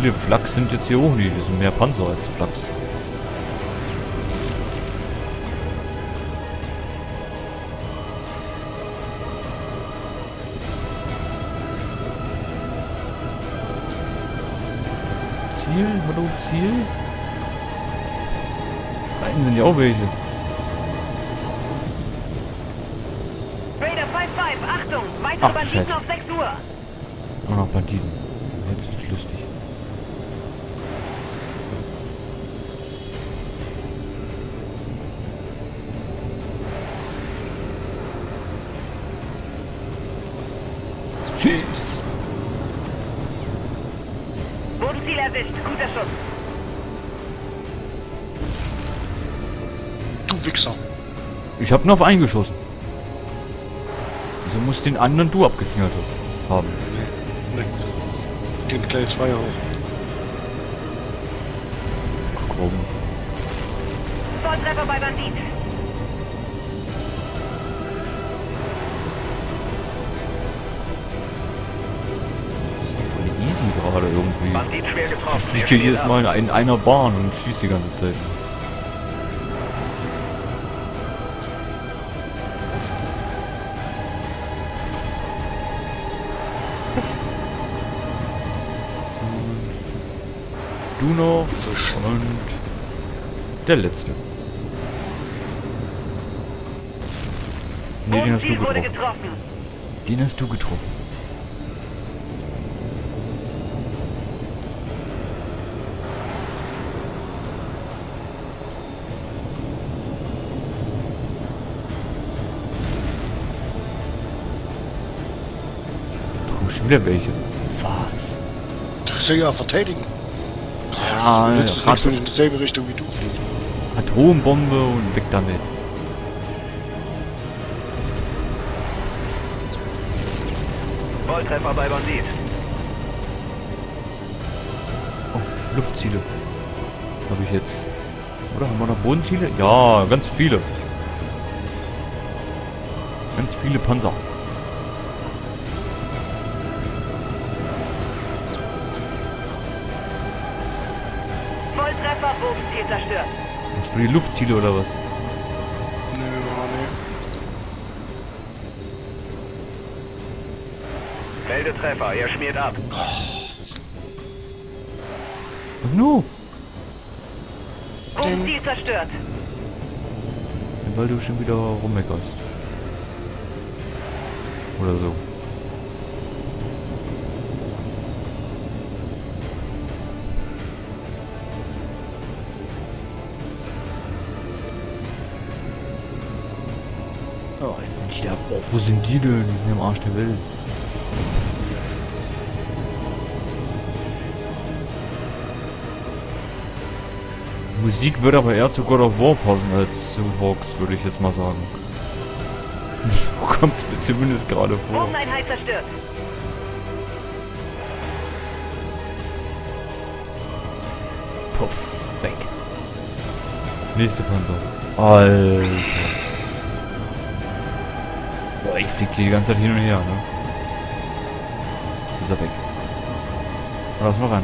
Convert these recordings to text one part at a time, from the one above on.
viele Flaks sind jetzt hier auch nicht. Es sind mehr Panzer als Flaks. Ziel? Hallo, Ziel? Da hinten sind ja auch welche. Raider 5-5, Achtung! Weitere Ach, Banditen Scheiße. auf 6 Uhr! Auch noch Banditen. Jetzt ist lustig. Tschüss. Bodenziel erwischt, guter Schuss. Du Wichser. Ich hab nur auf einen geschossen. Wieso muss den anderen du abgeknallt haben? Nee. Den gleich 2 auch. Komm. Volltreffer bei Bandit. Voll easy gerade irgendwie. Bandit schwer getroffen. Ich gehe jedes Mal in einer Bahn und schieße die ganze Zeit. Du noch und der letzte. Ne, den hast du Bodenziel wurde getroffen. getroffen. Den hast du getroffen. Da kommen schon wieder welche. Was? Das soll ja verteidigen. Ja, Das ist nicht in dieselbe Richtung wie du fliegst. Atombombe und weg damit. Volltreffer bei Bandit. Oh, Luftziele. Habe ich jetzt. Oder haben wir noch Bodenziele? Ja, ganz viele. Ganz viele Panzer. Volltreffer, Bodenziel zerstört. Hast du die Luftziele oder was? Nö, Meldetreffer, er schmiert ab. Was nu? Bodenziel zerstört. Weil du schon wieder rummeckerst. Oder so. Oh, jetzt sind die da. Oh, wo sind die denn? Die sind am Arsch der Welt. Musik wird aber eher zu God of War passen als zu Hawks, würde ich jetzt mal sagen. So kommt es mir zumindest gerade vor. Bodeneinheit zerstört. Puff, weg. Nächste Panzer. Alter. Boah, ich flieg hier die ganze Zeit hin und her, ne? Ist er weg. Da ist noch einer.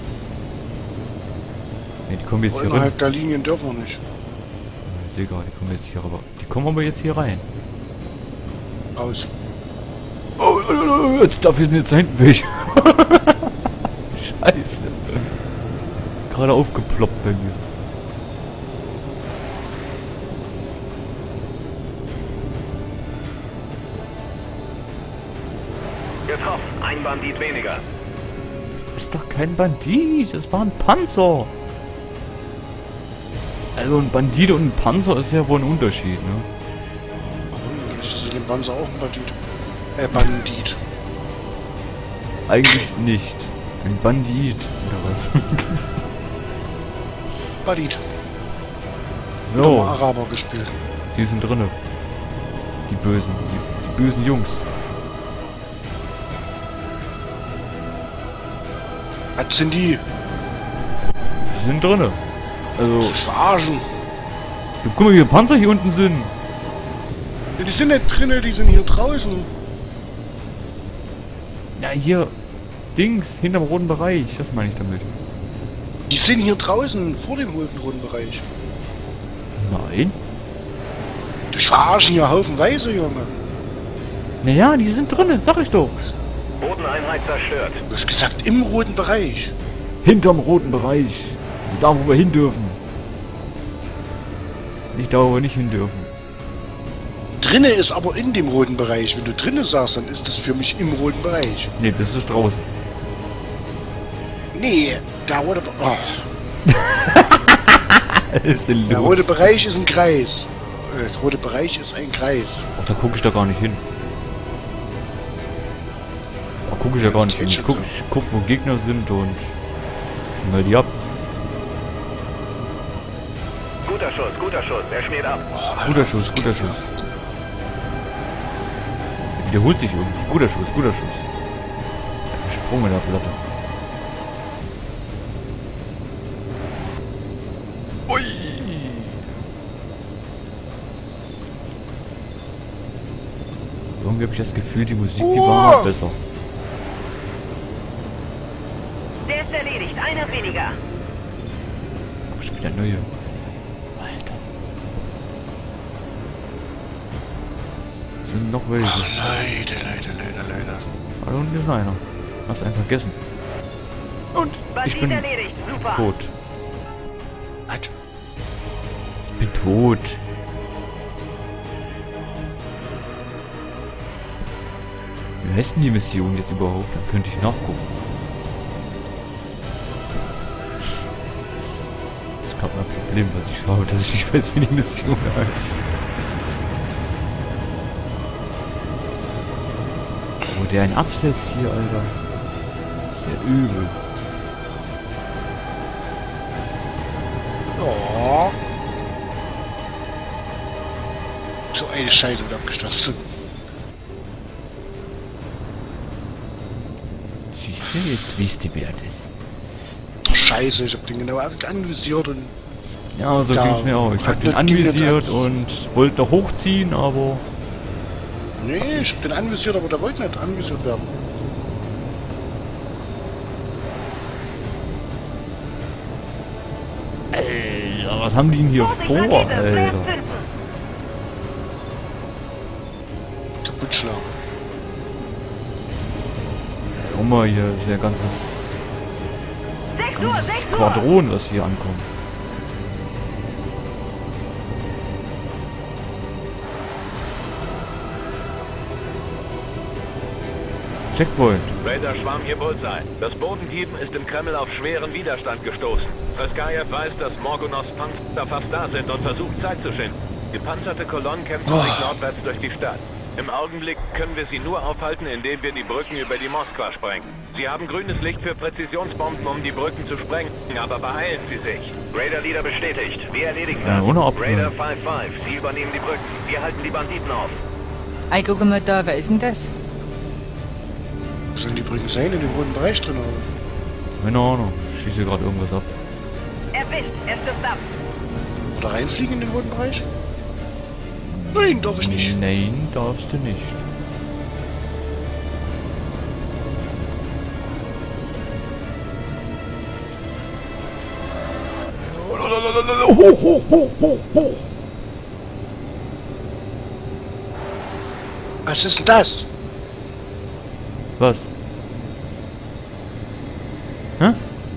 Ne, die kommen jetzt hier rein. Innerhalb der Linien dürfen wir nicht. Ich sehe gerade, die kommen jetzt hier rüber. Die kommen aber jetzt hier rein. Raus. Oh, jetzt darf ich jetzt da hinten weg. Scheiße. Gerade aufgeploppt bei mir. Getroffen, ein Bandit weniger. Das ist doch kein Bandit, das war ein Panzer. Also ein Bandit und ein Panzer ist ja wohl ein Unterschied, ne? Warum? Ist das in dem Panzer auch ein Bandit? Bandit. Eigentlich nicht. Ein Bandit, oder was? Bandit. So, Araber gespielt. die sind drinne. Die Bösen, die bösen Jungs. Was sind die? Die sind drinne. Also, Verarschen. du, guck mal, wie viele Panzer hier unten sind. Ja, die sind nicht drinnen, die sind hier draußen. Ja, hier. Dings, hinterm roten Bereich. Das meine ich damit. Die sind hier draußen, vor dem roten Bereich. Nein. Die verarschen hier haufenweise, Junge. Naja, die sind drinnen, sag ich doch. Bodeneinheit zerstört. Du hast gesagt, im roten Bereich. Hinterm roten Bereich. Da, wo wir hin dürfen. Nicht da, wo wir nicht hin dürfen. Drinne ist aber in dem roten Bereich. Wenn du drinne sagst, dann ist das für mich im roten Bereich. Nee, das ist draußen. Nee, der rote, ist denn der los? rote Bereich ist ein Kreis. Der rote Bereich ist ein Kreis. Ach, da gucke ich da gar nicht hin. Da gucke ich ja gar nicht hin. Ich guck, wo Gegner sind und mal die ab. Guter Schuss, er schmiert ab. Guter Schuss, guter Schuss. Wiederholt sich irgendwie. Guter Schuss, guter Schuss. Sprung in der Platte. Ui. Irgendwie habe ich das Gefühl, die Musik, die war besser. Der ist erledigt, einer weniger. Hab ich wieder neue. Alter. Sind noch welche. Ach, leider. Da unten ist einer. Hast einen vergessen. Und ich Bandit bin erledigt, super. tot. Was? Ich bin tot. Wie heißt denn die Mission jetzt überhaupt? Dann könnte ich nachgucken. Das ist gerade mein Problem, was ich habe, dass ich nicht weiß, wie die Mission heißt. Oh, der ein Absetz hier, Alter. Sehr übel. Oh. So eine Scheiße wird abgestürzt. Siehst du jetzt, wie es die wert ist? Scheiße, ich hab den genau anvisiert und... Ja, so Ja, ging's mir auch. Ich hab hat den nicht- anvisiert und wollte noch hochziehen, aber... Nee, ich hab den anvisiert, aber der wollte nicht anvisiert werden. Alter, was haben die denn hier Vorsicht, vor, Banditen, Feuer Alter? zünden. Kaputt schlagen. Guck mal hier, ist ja ganzes 6 Uhr, 6 Uhr. Quadron, was hier ankommt. Checkpoint. Raider schwarm hier Bullseye. Das Bodenteam ist im Kreml auf schweren Widerstand gestoßen. Reskajew weiß, dass Morgonovs Panzer fast da sind und versucht Zeit zu schinden. Gepanzerte Kolonnen kämpfen sich nordwärts durch die Stadt. Im Augenblick können wir sie nur aufhalten, indem wir die Brücken über die Moskwa sprengen. Sie haben grünes Licht für Präzisionsbomben, um die Brücken zu sprengen, aber beeilen Sie sich. Raider-Leader bestätigt. Wir erledigen das. Ohne Abwehr. Raider 5-5, Sie übernehmen die Brücken. Wir halten die Banditen auf. Ey, guck mal da, wer ist denn das? Wo sollen die Brücken sein? In dem roten Bereich drin, oder? Keine Ahnung. Ich schieße gerade irgendwas ab. Erwischt, er stürzt ab. Oder reinfliegen in den roten Bereich? Nein, darf ich nicht. Nein, darfst du nicht. Hoch, hoch, hoch, hoch, hoch. Was ist denn das? Was? Hä?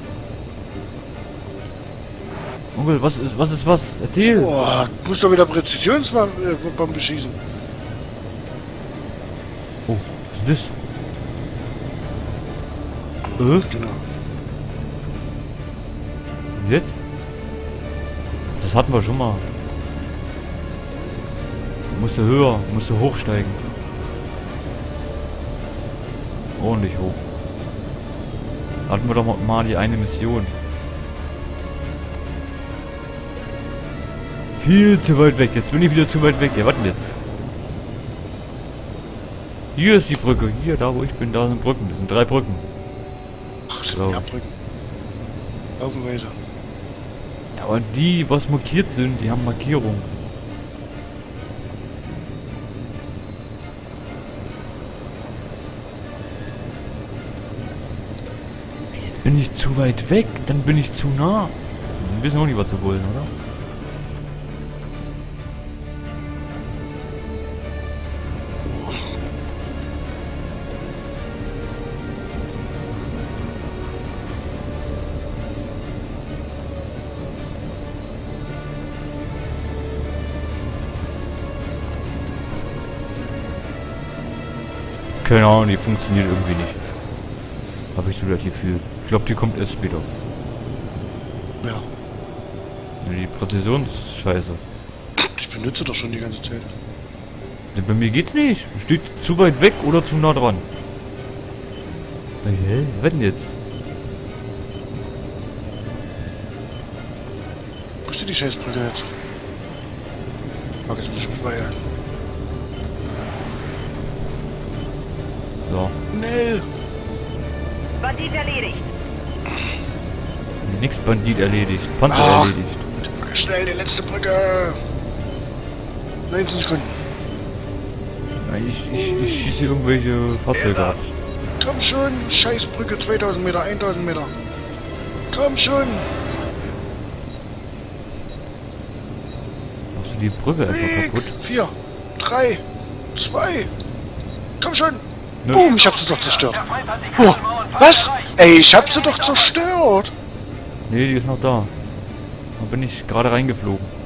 Onkel, was ist was? Erzähl! Boah, muss doch wieder Präzisionsbombe schießen. Oh, was ist das? Genau. Und jetzt? Das hatten wir schon mal. Musste höher, musste hochsteigen. Ordentlich hoch. Hatten wir doch mal die eine Mission. Viel zu weit weg. Jetzt bin ich wieder zu weit weg. Ja, was denn jetzt? Hier ist die Brücke. Hier, da wo ich bin, da sind Brücken. Das sind 3 Brücken. Ach, das sind So. die Abbrücken. Haufenweise. Ja, aber die, was markiert sind, die haben Markierung. bin ich zu weit weg, dann bin ich zu nah. Wir wissen auch nicht, was sie wollen, oder? Keine Ahnung, die funktioniert irgendwie nicht. Habe ich so das Gefühl. Ich glaube, die kommt erst später. Ja. Die Präzisionsscheiße. Ich benutze doch schon die ganze Zeit. Bei mir geht's nicht. Steht zu weit weg oder zu nah dran. Hä? Was denn jetzt? Wo ist denn die Scheißbrücke jetzt? Mag jetzt nicht vorbei. So. Nee. Bandit erledigt. Nix Bandit erledigt. Panzer Ah. erledigt. Schnell, die letzte Brücke. 19 Sekunden. Ja, ich schieße hier irgendwelche Fahrzeuge ab. Komm schon, Scheißbrücke, 2000 Meter, 1000 Meter. Komm schon. Machst du die Brücke einfach kaputt? 4, 3, 2. Komm schon. Nö. Boom, ich hab sie doch zerstört. Oh, was? Ey, ich hab sie doch zerstört. Nee, die ist noch da. Da bin ich gerade reingeflogen.